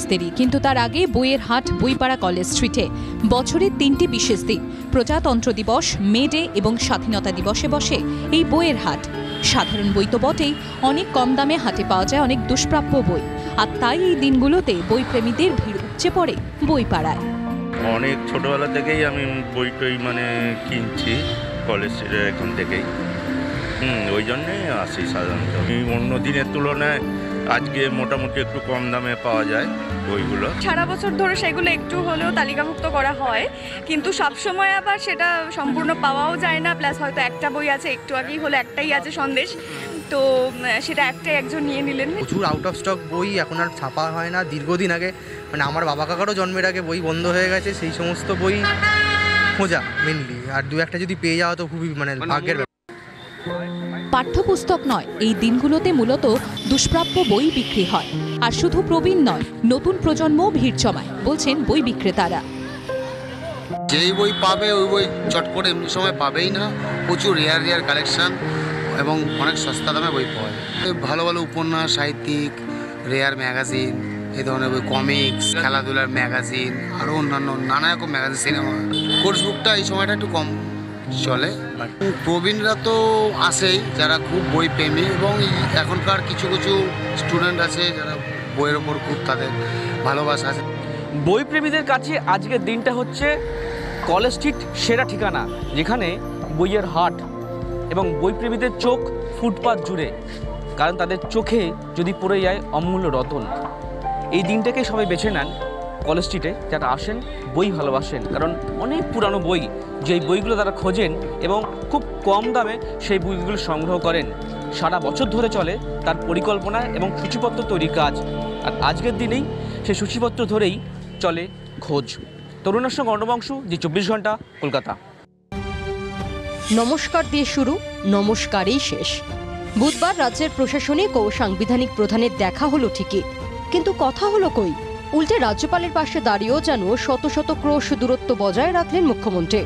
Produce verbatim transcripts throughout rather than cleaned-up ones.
সমস্তেরই, কিন্তু তার আগে বইয়ের হাট বইপাড়া কলেজ স্ট্রিটে বছরের তিনটি বিশেষ দিন প্রজাতন্ত্র দিবস, মে ডে এবং স্বাধীনতা দিবসে বসে এই বইয়ের হাট। সাধারণ বই তো বটেই, অনেক কম দামে হাটে পাওয়া যায় অনেক দুষ্প্রাপ্য বই, আর তাই এই দিনগুলোতে বইপ্রেমীদের ভিড় উপচে পড়ে বইপাড়ায়। অনেক ছোটবেলা থেকেই আমি বই টই মানে কিনছি কলেজ স্ট্রিটের এখান থেকেই, হুম ওই জন্যে আসি সাধারণত। অন্য দিনের তুলনায় আজকে মোটামুটি একটু কম দামে পাওয়া যায় বইগুলো। সারা বছর ধরে সেগুলো একটু হলেও তালিকাভুক্ত করা হয়, কিন্তু সবসময় আবার সেটা সম্পূর্ণ পাওয়াও যায় না। প্লাস হয়তো একটা বই আছে, একটু আগেই হলো একটাই আছে সন্দেশ, তো সেটা একটাই একজন নিয়ে নিলেন। প্রচুর আউট অফ স্টক বই এখন আর ছাপা হয় না। দীর্ঘদিন আগে মানে আমার বাবা কাকারও জন্মের আগে বই বন্ধ হয়ে গেছে, সেই সমস্ত বই খোঁজা মেনলি, আর দু একটা যদি পেয়ে যাওয়া তো খুবই মানে ভাগ্যের ব্যাপার। পাঠ্যপুস্তক নয়, এই দিনগুলোতে মূলত দুষ্প্রাপ্য বই বিক্রি হয়। আর শুধু প্রবীণ নয়, নতুন প্রজন্মও ভিড় জমায়, বলছেন বই বিক্রেতারা। যেই বই পাবে ওই বই চট করে এমনি সময় পাবেই না। প্রচুর রেয়ার রেয়ার কালেকশন এবং অনেক সস্তা দামে বই পাওয়া যায়। ভালো ভালো উপন্যাস, সাহিত্যিক, রেয়ার ম্যাগাজিন, এই ধরনের বই, কমিক্স, খেলাধুলার ম্যাগাজিন, আরও অন্যান্য নানা রকম ম্যাগাজিন, সিনেমা। কোর্স বুকটা এই সময়টা একটু কম চলে। প্রবীণরা তো আসেই, যারা খুব বই প্রেমী, এবং এখনকার কিছু কিছু স্টুডেন্ট আছে যারা বইয়ের ওপর খুব তাদের ভালোবাসা আছে। বই প্রেমীদের কাছে আজকের দিনটা হচ্ছে কলেজ স্ট্রিট সেরা ঠিকানা, যেখানে বইয়ের হাট এবং বই প্রেমীদের চোখ ফুটপাত জুড়ে, কারণ তাদের চোখে যদি পড়ে যায় অমূল্য রতন। এই দিনটাকে সবাই বেছে নেন কলেজ স্ট্রিটে, যারা আসেন বই ভালোবাসেন, কারণ অনেক পুরানো বই, যেই বইগুলো তারা খোঁজেন এবং খুব কম দামে সেই বইগুলো সংগ্রহ করেন। সারা বছর ধরে চলে তার পরিকল্পনা এবং সূচিপত্র তৈরির কাজ, আর আজকের দিনেই সেই সূচিপত্র ধরেই চলে খোঁজ। তরুণের সঙ্গে অর্ণবংশ, জি চব্বিশ ঘন্টা, কলকাতা। নমস্কার দিয়ে শুরু, নমস্কারেই শেষ। বুধবার রাজ্যের প্রশাসনিক ও সাংবিধানিক প্রধানের দেখা হলো ঠিকই, কিন্তু কথা হলো কই? উল্টে রাজ্যপালের পাশে দাঁড়িয়েও যেন শত শত ক্রোশ দূরত্ব বজায় রাখলেন মুখ্যমন্ত্রী।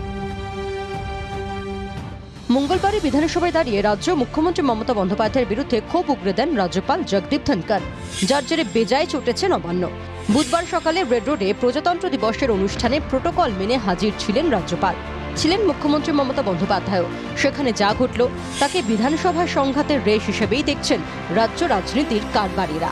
মঙ্গলবারে বিধানসভায় দাঁড়িয়ে রাজ্য মুখ্যমন্ত্রী মমতা বন্দ্যোপাধ্যায়ের বিরুদ্ধে ক্ষোভ উগরে দেন রাজ্যপাল জগদীপ ধনকর, যার জেরে বেজায় চটেছে নবান্ন। বুধবার সকালে রেড রোডে প্রজাতন্ত্র দিবসের অনুষ্ঠানে প্রোটোকল মেনে হাজির ছিলেন রাজ্যপাল, ছিলেন মুখ্যমন্ত্রী মমতা বন্দ্যোপাধ্যায়ও। সেখানে যা ঘটল তাকে বিধানসভা সংঘাতের রেশ হিসেবেই দেখছেন রাজ্য রাজনীতির কারবারিরা।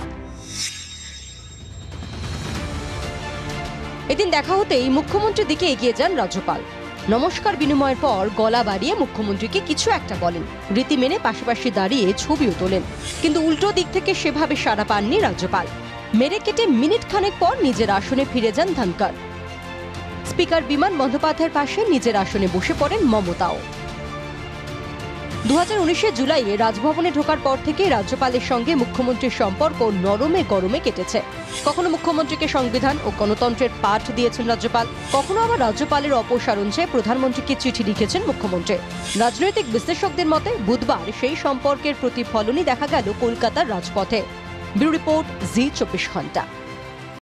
এদিন দেখা হতেই মুখ্যমন্ত্রীর দিকে এগিয়ে যান রাজ্যপাল। নমস্কার বিনিময়ের পর গলা বাড়িয়ে মুখ্যমন্ত্রীকে কিছু একটা বলেন, রীতি মেনে পাশাপাশি দাঁড়িয়ে ছবিও তোলেন, কিন্তু উল্টো দিক থেকে সেভাবে সাড়া পাননি রাজ্যপাল। মেরে কেটে মিনিট খানেক পর নিজের আসনে ফিরে যান ধনকর। স্পিকার বিমান বন্দ্যোপাধ্যায়ের পাশে নিজের আসনে বসে পড়েন মমতাও। দু হাজার উনিশের জুলাইয়ে রাজভবনে ঢোকার পর থেকে রাজ্যপালের সঙ্গে মুখ্যমন্ত্রীর সম্পর্ক নরমে গরমে কেটেছে। কখনো মুখ্যমন্ত্রীকে সংবিধান ও গণতন্ত্রের পাঠ দিয়েছেন রাজ্যপাল, কখনো আবার রাজ্যপালের অপসারণ চেয়ে প্রধানমন্ত্রীকে চিঠি লিখেছেন মুখ্যমন্ত্রী। রাজনৈতিক বিশ্লেষকদের মতে বুধবার সেই সম্পর্কের প্রতিফলনই দেখা গেল কলকাতার রাজপথে। ব্যুরো রিপোর্ট, জি চব্বিশ ঘন্টা।